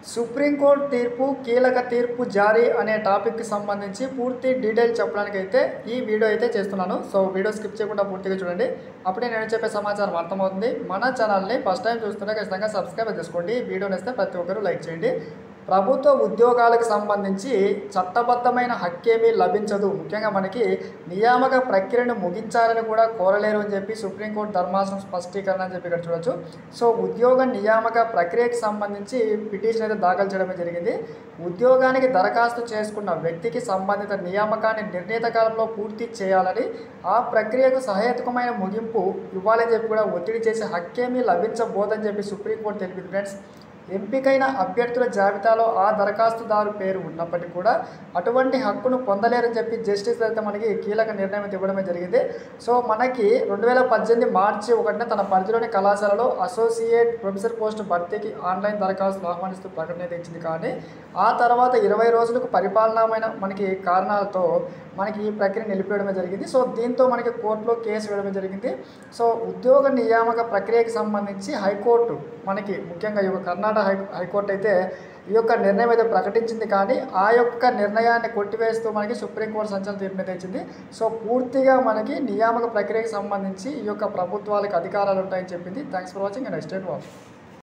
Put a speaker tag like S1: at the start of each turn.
S1: Supreme court తీర్పు కీలక తీర్పు జారీ అనే టాపిక్కి సంబంధించి పూర్తి డీటెయిల్ చెప్పడానికైతే ఈ వీడియో అయితే చేస్తున్నాను. సో వీడియో స్కిప్ చేయకుండా పూర్తిగా చూడండి. అప్పుడే నేను చెప్పే సమాచారం అర్థమవుతుంది. మన ఛానల్ని ఫస్ట్ టైం చూస్తుంటే ఖచ్చితంగా సబ్స్క్రైబ్ చేసుకోండి. వీడియో నచ్చితే ప్రతి ఒక్కరూ లైక్ చేయండి. ప్రభుత్వ ఉద్యోగాలకు సంబంధించి చట్టబద్ధమైన హక్కేమీ లభించదు. ముఖ్యంగా మనకి నియామక ప్రక్రియను ముగించాలని కూడా కోరలేరు అని చెప్పి సుప్రీంకోర్టు ధర్మాసనం స్పష్టీకరణ అని చెప్పి ఇక్కడ చూడొచ్చు. సో ఉద్యోగ నియామక ప్రక్రియకి సంబంధించి పిటిషన్ అయితే దాఖలు చేయడమే జరిగింది. ఉద్యోగానికి దరఖాస్తు చేసుకున్న వ్యక్తికి సంబంధిత నియామకాన్ని నిర్ణీత కాలంలో పూర్తి చేయాలని, ఆ ప్రక్రియకు సహేతుకమైన ముగింపు ఇవ్వాలని చెప్పి కూడా ఒత్తిడి చేసే హక్కేమీ లభించబోదని చెప్పి సుప్రీంకోర్టు తెలిపింది. ఫ్రెండ్స్, ఎంపికైన అభ్యర్థుల జాబితాలో ఆ దరఖాస్తుదారు పేరు ఉన్నప్పటికీ కూడా అటువంటి హక్కును పొందలేరని చెప్పి జస్టిస్ అయితే మనకి కీలక నిర్ణయం ఇవ్వడమే జరిగింది. సో మనకి 2018 మార్చి 1న తన పరిధిలోని కళాశాలలో అసోసియేట్ ప్రొఫెసర్ పోస్టు భర్తీకి ఆన్లైన్ దరఖాస్తులు ఆహ్వానిస్తూ ప్రకటన అయితే ఇచ్చింది. కానీ ఆ తర్వాత 20 రోజులకు పరిపాలనమైన మనకి కారణాలతో మనకి ఈ ప్రక్రియ నిలిపేయడమే జరిగింది. సో దీంతో మనకి కోర్టులో కేసు వేయడమే జరిగింది. సో ఉద్యోగ నియామక ప్రక్రియకి సంబంధించి హైకోర్టు మనకి ముఖ్యంగా ఈ కర్ణాటక హైకోర్టు అయితే ఈ యొక్క నిర్ణయం అయితే ప్రకటించింది. కానీ ఆ యొక్క నిర్ణయాన్ని కొట్టివేస్తూ మనకి సుప్రీంకోర్టు సంచలన తీర్పు అయితే ఇచ్చింది. సో పూర్తిగా మనకి నియామక ప్రక్రియకి సంబంధించి ఈ యొక్క ప్రభుత్వాలకు అధికారాలు ఉంటాయని చెప్పింది. Thanks for watching and next watch.